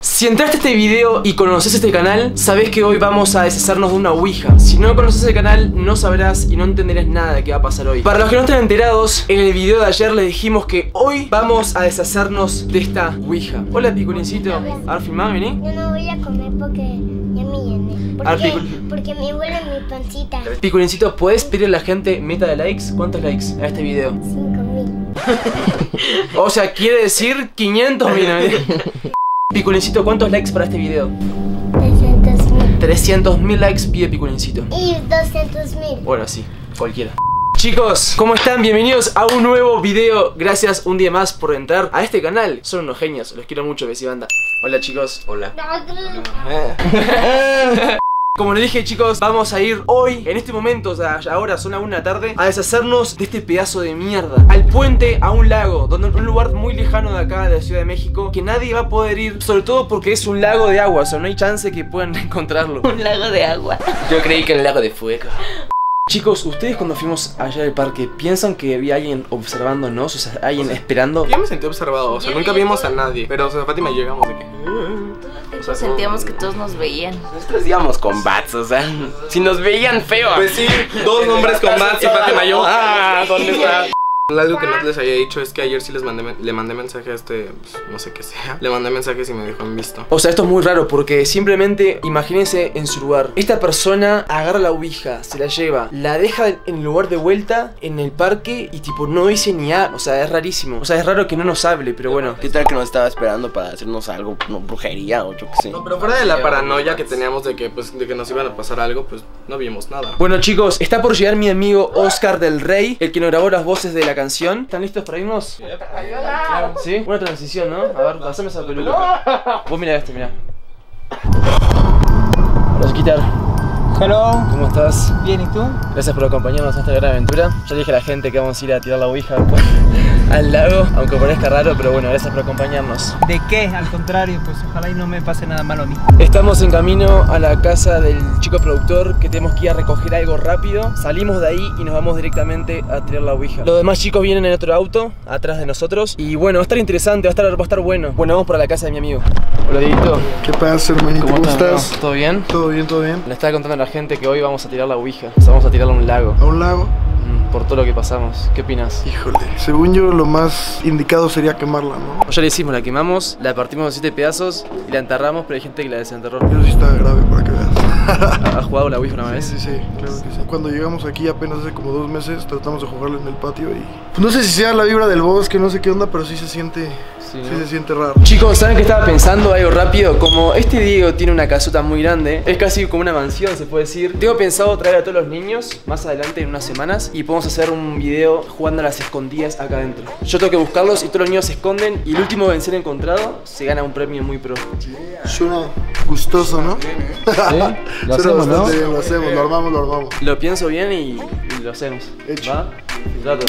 Si entraste a este video y conoces este canal, sabés que hoy vamos a deshacernos de una ouija. Si no conoces el canal, no sabrás y no entenderás nada de qué va a pasar hoy. Para los que no estén enterados, en el video de ayer les dijimos que hoy vamos a deshacernos de esta ouija. Hola, Piculincito. A ver, filmá, vení. Yo no voy a comer porque ya me llené. Porque me huele mi pancita. Piculincito, ¿puedes pedirle a la gente meta de likes? ¿Cuántos likes a este video? 5.000. O sea, quiere decir 500.000. Piculincito, ¿cuántos likes para este video? 300.000. 300.000 likes pide Piculincito. Y 200.000. Bueno, sí, cualquiera. Chicos, ¿cómo están? Bienvenidos a un nuevo video. Gracias un día más por entrar a este canal. Son unos genios, los quiero mucho, Besibanda. Hola, chicos. Hola. Como les dije, chicos, vamos a ir hoy, en este momento, o sea, ahora son las 1 de la tarde, a deshacernos de este pedazo de mierda. Al puente, a un lago, donde un lugar muy lejano de acá, de la Ciudad de México, que nadie va a poder ir, sobre todo porque es un lago de agua, o sea, no hay chance que puedan encontrarlo. Un lago de agua. Yo creí que era el lago de fuego. Chicos, ustedes cuando fuimos allá al parque, ¿piensan que había alguien observándonos? O sea, alguien esperando. Yo me sentí observado, o sea, nunca vimos a nadie. Pero, o sea, Fátima y llegamos de que... Nosotros sentíamos que todos nos veían. Nosotros íbamos con bats, o sea, si nos veían feo. Pues sí, dos nombres con bats y Fátima y yo. ¿Dónde está? Algo que no les había dicho es que ayer sí le mandé mensaje a este, pues, no sé qué sea. Le mandé mensajes y me dejó en visto. O sea, esto es muy raro porque simplemente imagínense en su lugar. Esta persona agarra la ouija, se la lleva, la deja en el lugar de vuelta en el parque y tipo no dice ni A. O sea, es rarísimo. O sea, es raro que no nos hable, pero bueno. ¿Qué tal que nos estaba esperando para hacernos algo, no, brujería o yo qué sé? No, pero fuera de la paranoia que teníamos de que, pues, de que nos iban a pasar algo, pues no vimos nada. Bueno, chicos, está por llegar mi amigo Oscar del Rey, el que nos grabó las voces de la canción. ¿Están listos para irnos? ¿Sí? Una transición, ¿no? A ver, pasame esa peluca. Vos mirá este, mirá. Hola, Quitar. Hello. ¿Cómo estás? Bien, ¿y tú? Gracias por acompañarnos a esta gran aventura. Ya dije a la gente que vamos a ir a tirar la ouija al lago, aunque parezca raro, pero bueno, gracias por acompañarnos. ¿De qué? Al contrario, pues ojalá y no me pase nada malo a mí. Estamos en camino a la casa del chico productor, que tenemos que ir a recoger algo rápido. Salimos de ahí y nos vamos directamente a tirar la ouija. Los demás chicos vienen en otro auto, atrás de nosotros. Y bueno, va a estar interesante, va a estar bueno. Bueno, vamos para la casa de mi amigo. Hola, Dieguito. ¿Qué pasa, hermanito? ¿Cómo estás? ¿Todo bien? Todo bien, todo bien. Le estaba contando a la gente que hoy vamos a tirar la ouija. O sea, vamos a tirarla a un lago. ¿A un lago? Por todo lo que pasamos. ¿Qué opinas? Híjole, según yo lo más indicado sería quemarla, ¿no? Ya le hicimos, la quemamos, la partimos en 7 pedazos y la enterramos, pero hay gente que la desenterró. Pero sí está grave para que veas. ¿Has jugado la ouija una vez? Sí, sí, claro que sí. Cuando llegamos aquí apenas hace como 2 meses, tratamos de jugarla en el patio y... Pues no sé si sea la vibra del bosque, no sé qué onda, pero sí se siente... Sí, ¿no? Sí se siente raro. Chicos, ¿saben qué estaba pensando? Algo rápido. Como este Diego tiene una casota muy grande, es casi como una mansión, se puede decir. Tengo pensado traer a todos los niños más adelante en unas semanas y podemos hacer un video jugando a las escondidas acá adentro. Yo tengo que buscarlos y todos los niños se esconden y el último en ser encontrado se gana un premio muy pro. Suena gustoso, ¿no? ¿Sí? Lo hacemos, ¿no? Bien, lo hacemos, lo armamos. Lo pienso bien y lo hacemos. Hecho. ¿Va? Trato.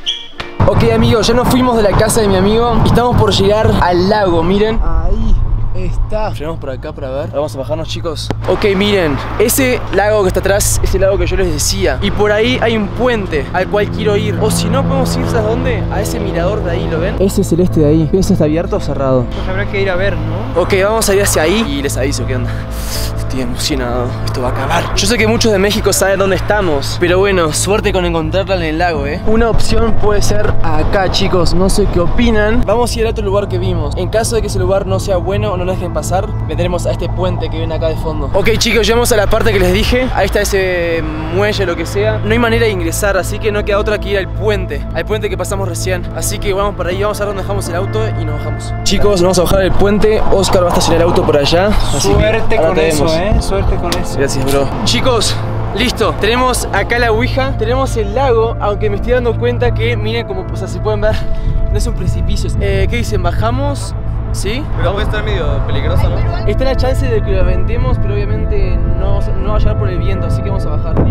Ok, amigos, ya nos fuimos de la casa de mi amigo y estamos por llegar al lago, miren. Ahí está. Llegamos por acá para ver. Vamos a bajarnos, chicos. Ok, miren, ese lago que está atrás es el lago que yo les decía. Y por ahí hay un puente al cual quiero ir. O si no, podemos ir, ¿sabes dónde? A ese mirador de ahí, ¿lo ven? Ese celeste de ahí. ¿Ese está abierto o cerrado? Pues habrá que ir a ver, ¿no? Ok, vamos a ir hacia ahí y les aviso qué onda. Estoy emocionado, esto va a acabar. Yo sé que muchos de México saben dónde estamos, pero bueno, suerte con encontrarla en el lago, Una opción puede ser acá, chicos, no sé qué opinan. Vamos a ir a otro lugar que vimos. En caso de que ese lugar no sea bueno o no nos dejen pasar, vendremos a este puente que ven acá de fondo. Ok, chicos, llegamos a la parte que les dije. Ahí está ese muelle, lo que sea. No hay manera de ingresar, así que no queda otra que ir al puente que pasamos recién. Así que vamos para ahí, vamos a ver dónde dejamos el auto y nos bajamos. Chicos, vamos a bajar el puente. Oscar va a estacionar el auto por allá. Así Suerte que con eso, suerte con eso. Gracias, bro. Chicos, listo. Tenemos acá la ouija. Tenemos el lago, aunque me estoy dando cuenta que, miren como, o sea, si pueden ver, no es un precipicio. ¿Qué dicen? ¿Bajamos? ¿Sí? Pero puede estar medio peligroso, ¿no? Está la chance de que lo aventemos, pero obviamente no va a llegar por el viento, así que vamos a bajar.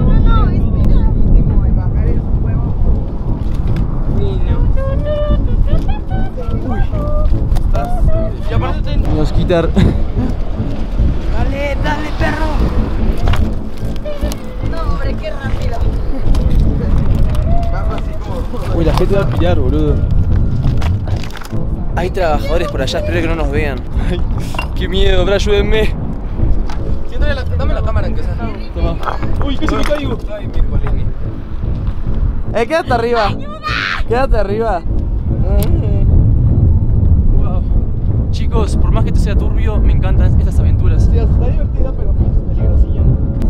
Y aparte Nos quitar. Dale, dale, perro. No, hombre, qué rápido. Uy, la gente va a pillar, boludo. Hay trabajadores por allá, espero que no nos vean. Ay, qué miedo, bro, ayúdenme. Dame la cámara en que sea. Toma. Uy, casi me caigo. Ay, mi Polini. Quédate arriba. Quédate arriba. Wow. Chicos, por más que esto sea turbio, me encantan estas aventuras. Sí, está divertida, pero pues peligrosilla.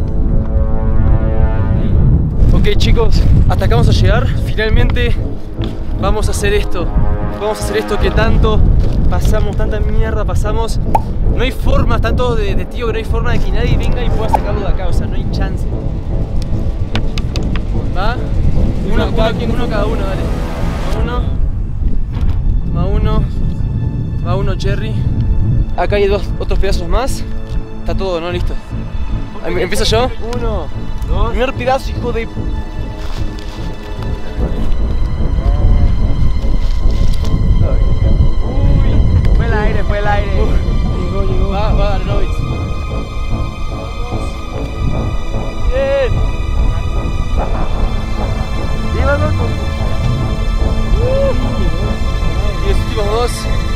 Ok, chicos, hasta acá vamos a llegar. Finalmente vamos a hacer esto. Vamos a hacer esto que tanto pasamos, tanta mierda pasamos. No hay forma, están todos de tío, que no hay forma de que nadie venga y pueda sacarlo de acá. O sea, no hay chance. ¿Va? Uno cada uno, dale. Va uno. Va uno, Cherry. Acá hay otros pedazos más. Está todo, ¿no? Listo. ¿Empiezo yo? 1, 2. Primer pedazo, hijo de... Uy, fue el aire. Llegó. Va, Aronovitz. Bien. Lleva loco. Y los últimos 2.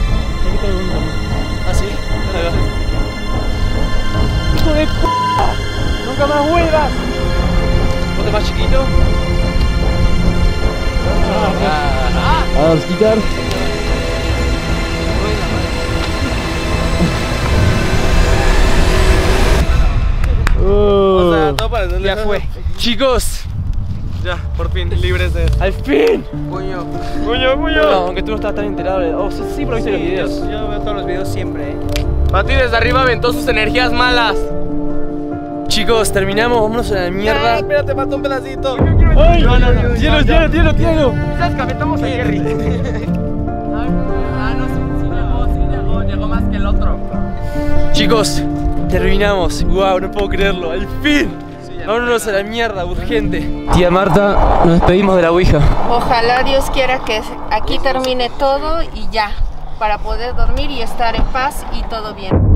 Ah, sí. Ahí va. ¡Hijo de p***! ¡Nunca más vuelvas! Otro más chiquito. Vamos a quitar. O sea, todo para hacerle. Ya fue. Chicos, Ya, por fin, libres de. al fin. Puño. No, aunque tú no estabas tan enterado. Oh, sí, pero viste los videos. Yo veo todos los videos siempre, Pati desde arriba aventó sus energías malas. Chicos, terminamos, vámonos a la mierda. Espérate, falta un pedacito. ¡Ay! No. Tielo. ¿Sabes que aventamos a Jerry? Llegó más que el otro. Chicos, terminamos. Wow, no puedo creerlo. Al fin. Vámonos a la mierda, urgente. Tía Marta, nos despedimos de la Ouija. Ojalá Dios quiera que aquí termine todo y ya, para poder dormir y estar en paz y todo bien.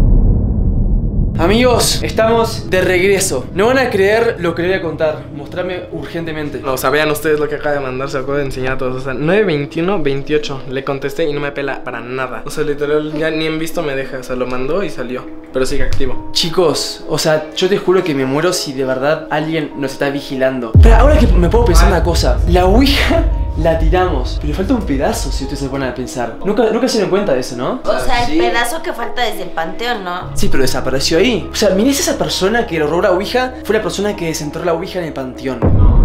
Amigos, estamos de regreso. No van a creer lo que les voy a contar. Mostrarme urgentemente. No, o sea, vean ustedes lo que acaba de mandar. Se acaba de enseñar a todos. O sea, 9:21:28. Le contesté y no me pela para nada. O sea, literal, ya ni en visto me deja. O sea, lo mandó y salió. Pero sigue activo. Chicos, o sea, yo te juro que me muero si de verdad alguien nos está vigilando. Pero ahora que me puedo pensar una cosa. La Ouija la tiramos, pero falta un pedazo si ustedes se ponen a pensar. Nunca se dieron cuenta de eso, ¿no? O sea, el pedazo que falta desde el panteón, ¿no? Sí, pero desapareció ahí. O sea, mirá, esa persona que robó la Ouija fue la persona que desenterró la Ouija en el panteón.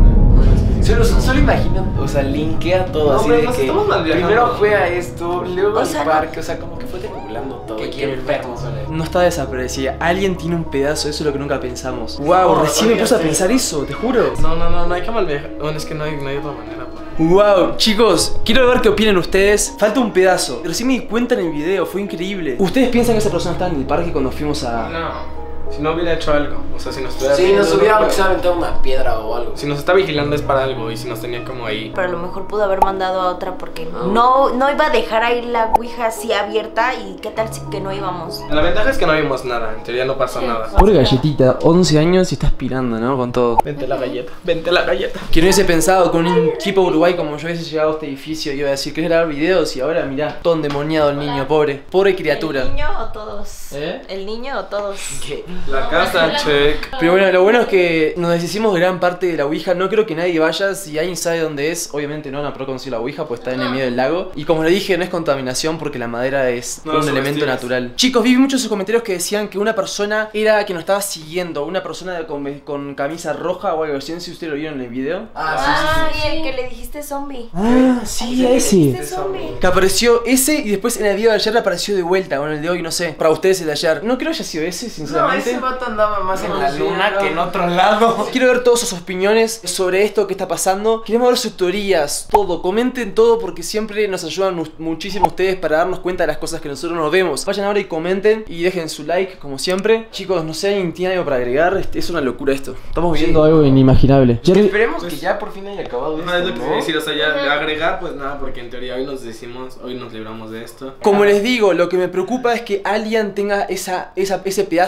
Solo imagino, o sea, linkea todo así pero de nos que estamos mal viajando. primero fue a esto, luego O al sea, parque, o sea, como que fue acumulando todo. Qué Qué enfermo suena. No está desaparecida. Alguien tiene un pedazo, eso es lo que nunca pensamos. Wow, No, recién me oye, puse a sí. pensar eso, te juro. No hay que mal viajar. Bueno, es que no hay otra manera. Wow, chicos, quiero ver qué opinan ustedes. Falta un pedazo. Recién me di cuenta en el video, fue increíble. ¿Ustedes piensan que esa persona estaba en el parque cuando fuimos a...? No. Si no hubiera hecho algo. O sea, si nos estuviera. Sí, nos hubiera pero- aunque sea aventado una piedra o algo. Si nos está vigilando es para algo. Y si nos tenía como ahí. Pero a lo mejor pudo haber mandado a otra porque no iba a dejar ahí la Ouija así abierta y qué tal si que no íbamos. La ventaja es que no vimos nada. En teoría no pasó nada. Pobre galletita, 11 años y está aspirando, ¿no? Con todo. Vente la galleta. Vente la galleta. Quien hubiese pensado con un chico de Uruguay como yo hubiese llegado a este edificio y iba a decir que grabar videos y ahora mirá, todo endemoniado el niño, pobre criatura. ¿El niño o todos? ¿Eh? ¿El niño o todos? La casa, check. Pero bueno, lo bueno es que nos deshicimos de gran parte de la Ouija. No creo que nadie vaya. Si alguien sabe dónde es, obviamente no pro conseguir la Ouija, pues está en el medio del lago. Y como le dije, no es contaminación porque la madera es No, un son elemento estilos. natural. Chicos, vi muchos sus comentarios que decían que una persona era que nos estaba siguiendo. Una persona con camisa roja o algo así. No sé si ustedes lo vieron en el video. Ah, y el que le dijiste zombie. Ah, sí, a ese. Dijiste zombie. Que apareció ese y después en el video de ayer apareció de vuelta. Con el de hoy, no sé. Para ustedes el de ayer. No creo que haya sido ese, No, sinceramente. ese vato andaba más en la luna que en otro lado. Quiero ver todas sus opiniones sobre esto que está pasando. Queremos ver sus teorías, todo. Comenten todo porque siempre nos ayudan muchísimo ustedes para darnos cuenta de las cosas que nosotros nos vemos. Vayan ahora y comenten y dejen su like, como siempre. Chicos, no sé, ¿alguien tiene algo para agregar? Es una locura esto. Estamos viviendo algo inimaginable. Esperemos que ya por fin haya acabado esto, No, es lo que ¿no? quería decir, o sea, ya de agregar, pues nada, porque en teoría hoy nos libramos de esto. Como les digo, lo que me preocupa es que alguien tenga ese pedazo que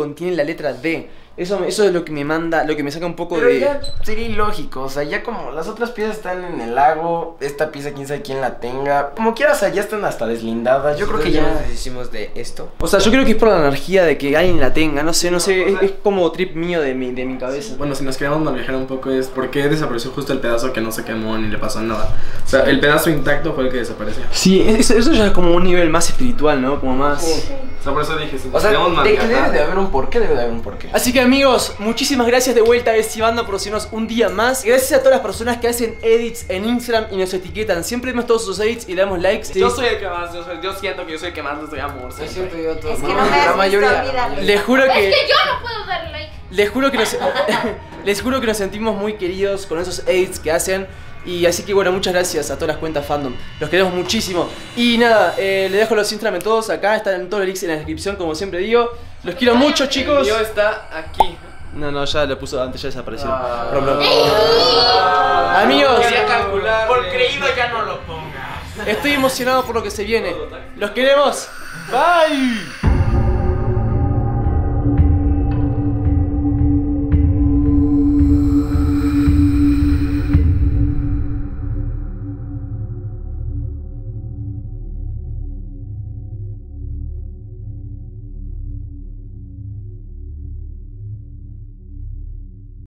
contiene la letra D. Eso es lo que me manda, lo que me saca un poco Pero de... ya sería ilógico, o sea, ya como las otras piezas están en el lago, esta pieza quién sabe quién la tenga. Como quieras, ya están hasta deslindadas. Yo creo que ya nos deshicimos de esto. O sea, yo creo que es por la energía de que alguien la tenga, no sé, es como trip mío de mi cabeza. Bueno, si nos queremos manejar un poco es por qué desapareció justo el pedazo que no se quemó ni le pasó nada. O sea, el pedazo intacto fue el que desapareció. Sí, eso ya es como un nivel más espiritual, ¿no? Como más... O sea, por eso dije, si O nos sea, queremos de que manejar... debe de haber un porqué, debe de haber un porqué. Así que amigos, muchísimas gracias de vuelta a Estivando por seguirnos un día más. Gracias a todas las personas que hacen edits en Instagram y nos etiquetan. Siempre vemos todos sus edits y le damos likes. Yo soy el que más, yo siento que yo soy el que más les doy amor. Es cierto, yo todo. Es que no me has visto, olvídalo. Les juro que... Es que yo no puedo dar like. Les juro que les juro que nos sentimos muy queridos con esos edits que hacen. Y así que bueno, muchas gracias a todas las cuentas fandom. Los queremos muchísimo. Y nada, le dejo los Instagram en todos acá. Están todos los links en la descripción, como siempre digo. Los quiero mucho, chicos. El mío está aquí. No, ya lo puso antes, ya desapareció. Ah. Amigos, Quería calcular. Por creído ya no lo pongas. estoy emocionado por lo que se viene. Los queremos. Bye.